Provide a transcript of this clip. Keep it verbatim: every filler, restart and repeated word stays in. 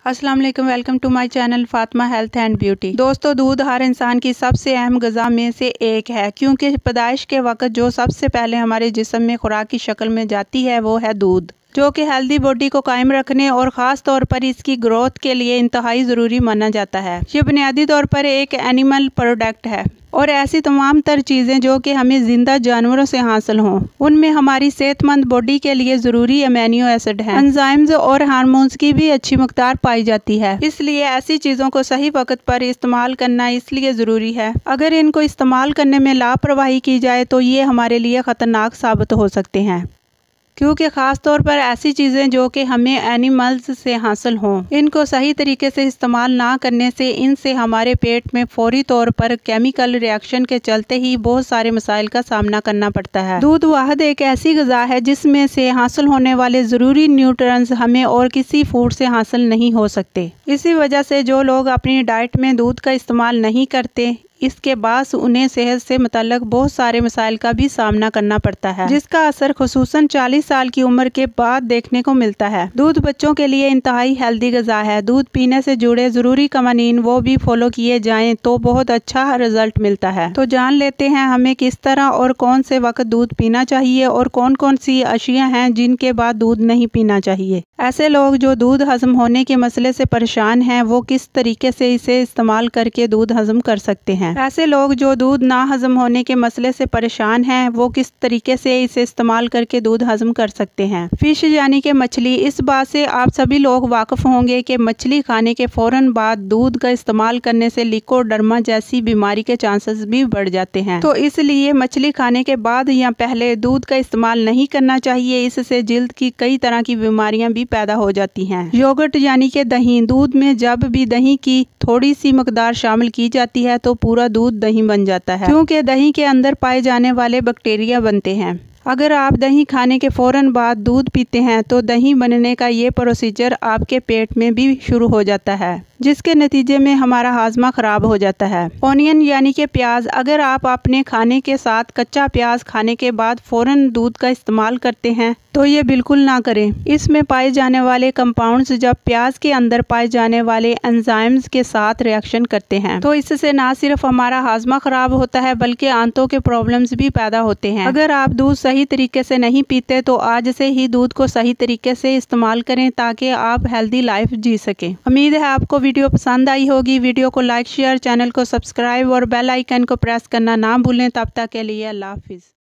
अस्सलाम वालेकुम, welcome to my channel Fatima health and beauty. दोस्तों, दूध हर इंसान की सबसे अहम ग़िज़ा में से एक है, क्योंकि पैदाइश के वक्त जो सबसे पहले हमारे जिस्म में खुराक की शक्ल में जाती है वो है दूध, जो कि हेल्दी बॉडी को कायम रखने और ख़ास तौर पर इसकी ग्रोथ के लिए इंतहाई ज़रूरी माना जाता है। ये बुनियादी तौर पर एक एनिमल प्रोडक्ट है और ऐसी तमाम तर चीज़ें जो कि हमें ज़िंदा जानवरों से हासिल हों, उनमें हमारी सेहतमंद बॉडी के लिए ज़रूरी अमीनो एसिड हैं, एंजाइम्स और हार्मोन्स की भी अच्छी मकदार पाई जाती है। इसलिए ऐसी चीज़ों को सही वक्त पर इस्तेमाल करना इसलिए ज़रूरी है। अगर इनको इस्तेमाल करने में लापरवाही की जाए तो ये हमारे लिए ख़तरनाक साबित हो सकते हैं, क्योंकि ख़ास तौर पर ऐसी चीज़ें जो कि हमें एनिमल्स से हासिल हों, इनको सही तरीके से इस्तेमाल ना करने से इनसे हमारे पेट में फौरी तौर पर केमिकल रिएक्शन के चलते ही बहुत सारे मसाइल का सामना करना पड़ता है। दूध वाहिद एक ऐसी ग़िज़ा है जिसमें से हासिल होने वाले ज़रूरी न्यूट्रिएंट्स हमें और किसी फूड से हासिल नहीं हो सकते। इसी वजह से जो लोग अपनी डाइट में दूध का इस्तेमाल नहीं करते, इसके बाद उन्हें सेहत से मुतल्लिक बहुत सारे मसाइल का भी सामना करना पड़ता है, जिसका असर खुसूसन चालीस साल की उम्र के बाद देखने को मिलता है। दूध बच्चों के लिए इंतहाई हेल्दी ग़िज़ा है। दूध पीने से जुड़े ज़रूरी कवानीन वो भी फॉलो किए जाएं तो बहुत अच्छा रिजल्ट मिलता है। तो जान लेते हैं हमें किस तरह और कौन से वक्त दूध पीना चाहिए और कौन कौन सी अशिया हैं जिनके बाद दूध नहीं पीना चाहिए। ऐसे लोग जो दूध हजम होने के मसले से परेशान हैं, वो किस तरीके से इसे इस्तेमाल करके दूध हजम कर सकते हैं। ऐसे लोग जो दूध ना हजम होने के मसले से परेशान हैं, वो किस तरीके से इसे इस्तेमाल करके दूध हजम कर सकते हैं। फिश यानी कि मछली, इस बात से आप सभी लोग वाकिफ होंगे कि मछली खाने के फौरन बाद दूध का इस्तेमाल करने से लिकोडर्मा जैसी बीमारी के चांसेस भी बढ़ जाते हैं। तो इसलिए मछली खाने के बाद या पहले दूध का इस्तेमाल नहीं करना चाहिए। इससे जिल्द की कई तरह की बीमारियां भी पैदा हो जाती हैं। योगर्ट यानी कि दही, दूध में जब भी दही की थोड़ी सी मकदार शामिल की जाती है तो पूरा दूध दही बन जाता है, क्योंकि दही के अंदर पाए जाने वाले बैक्टीरिया बनते हैं। अगर आप दही खाने के फौरन बाद दूध पीते हैं तो दही बनने का ये प्रोसीजर आपके पेट में भी शुरू हो जाता है, जिसके नतीजे में हमारा हाजमा खराब हो जाता है। ऑनियन यानी कि प्याज, अगर आप अपने खाने के साथ कच्चा प्याज खाने के बाद फौरन दूध का इस्तेमाल करते हैं तो ये बिल्कुल ना करें। इसमें पाए जाने वाले कंपाउंड्स जब प्याज के अंदर पाए जाने वाले एंजाइम्स के साथ रिएक्शन करते हैं तो इससे ना सिर्फ हमारा हाजमा खराब होता है बल्कि आंतों के प्रॉब्लम्स भी पैदा होते हैं। अगर आप दूध सही तरीके से नहीं पीते तो आज से ही दूध को सही तरीके से इस्तेमाल करें ताकि आप हेल्दी लाइफ जी सकें। उम्मीद है आपको वीडियो पसंद आई होगी। वीडियो को लाइक, शेयर, चैनल को सब्सक्राइब और बेल आइकन को प्रेस करना ना भूलें। तब तक के लिए अल्लाह हाफिज़।